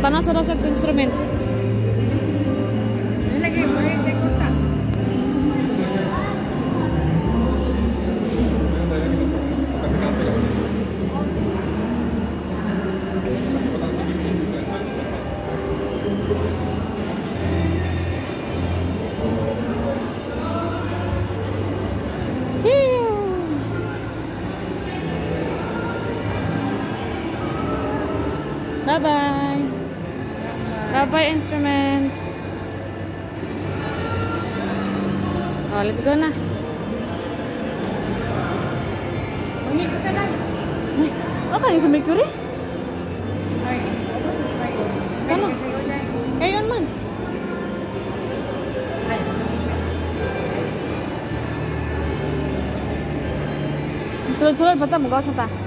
Tanan sa siya instrument. Nilagay mo rin kay Kuta. Bye-bye. Bye-bye, instrument. Oh, let's go na. Umikot ka lang. Ay, okay sa Mercury? Ay, Kano? Kayon man. Sulod-sulod, bata mo gawas na ta.